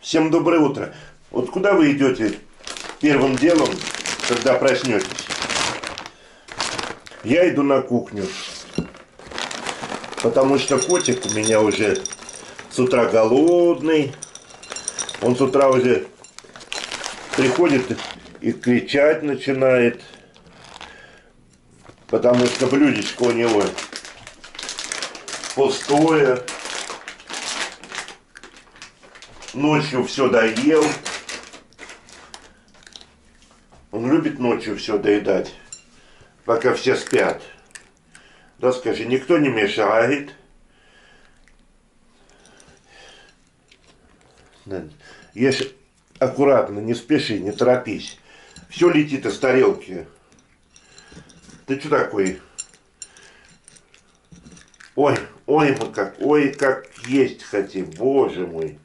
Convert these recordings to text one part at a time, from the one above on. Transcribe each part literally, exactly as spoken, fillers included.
Всем доброе утро. Вот куда вы идете первым делом, когда проснетесь? Я иду на кухню, потому что котик у меня уже с утра голодный. Он с утра уже приходит и кричать начинает, потому что блюдечко у него пустое. Ночью все доел. Он любит ночью все доедать, пока все спят. Да, скажи, никто не мешает. Ешь аккуратно, не спеши, не торопись. Все летит из тарелки. Ты что такой? Ой, ой, мы как, ой, как есть хотим, боже мой.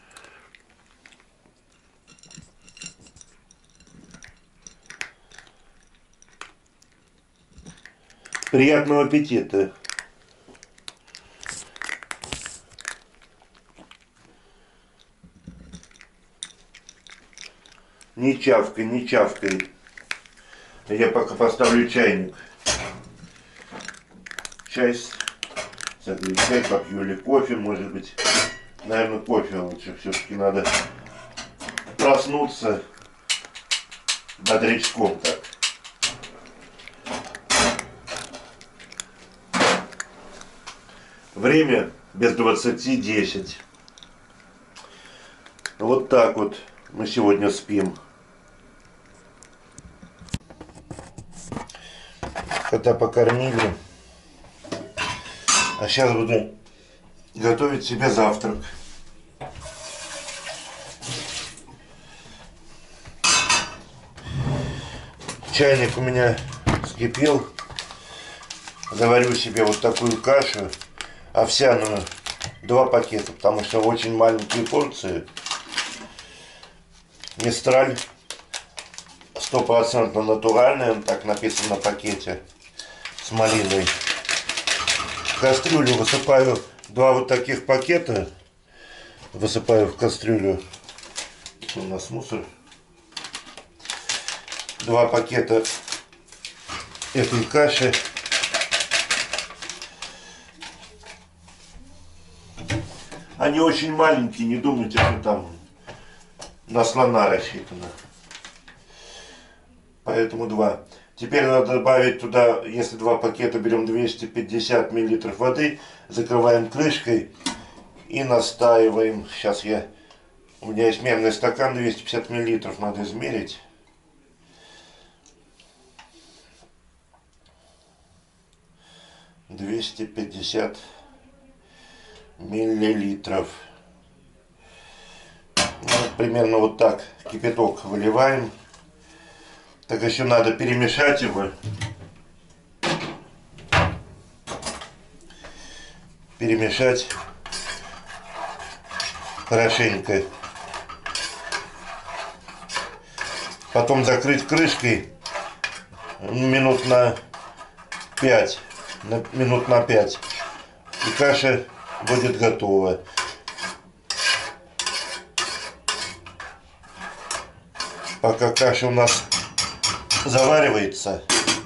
Приятного аппетита. Не чавкай, не чавкай. Я пока поставлю чайник. Чай, согрею чай, попью или кофе, может быть. Наверное, кофе лучше. Все-таки надо проснуться бодрячком так. Время без двадцати десять. Вот так вот мы сегодня спим. Кота покормили. А сейчас буду готовить себе завтрак. Чайник у меня вскипел. Заварю себе вот такую кашу овсяную, два пакета, потому что очень маленькие порции. Мистраль стопроцентно натуральный, так написано на пакете, с малиной. В кастрюлю высыпаю два вот таких пакета, высыпаю в кастрюлю. У нас мусор. Два пакета этой каши. Они очень маленькие, не думайте, что там на слона рассчитано. Поэтому два. Теперь надо добавить туда, если два пакета, берем двести пятьдесят миллилитров воды, закрываем крышкой и настаиваем. Сейчас я, у меня есть мерный стакан, двести пятьдесят миллилитров, надо измерить. двести пятьдесят миллилитров. Ну, примерно вот так кипяток выливаем. Так еще надо перемешать его. Перемешать хорошенько. Потом закрыть крышкой минут на пять. На, минут на пять. И каша будет готова. Пока каша у нас заваривается,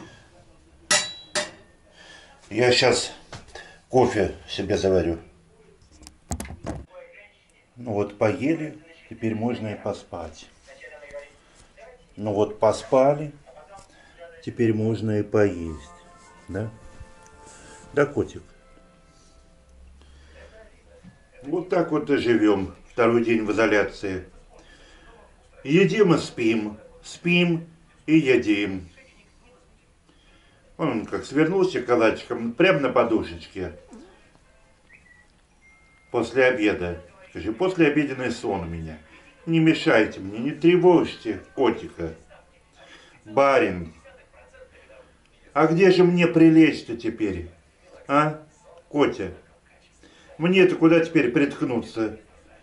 я сейчас кофе себе заварю. Ну вот поели, теперь можно и поспать. Ну вот поспали, теперь можно и поесть. Да? Да, котик? Вот так вот и живем второй день в изоляции. Едим и спим, спим и едим. Он как свернулся калачиком прямо на подушечке. После обеда. Скажи, после обеденный сон у меня. Не мешайте мне, не тревожьте котика. Барин. А где же мне прилечь-то теперь? А, Котя? Мне-то куда теперь приткнуться?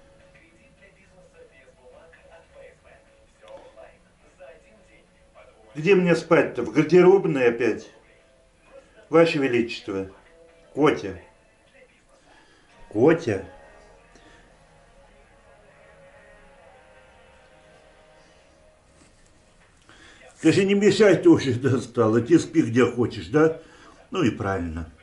Где мне спать-то? В гардеробной опять? Ваше Величество. Котя. Котя. Скажи, не мешай, ты уже достал, а ты спи где хочешь, да? Ну и правильно.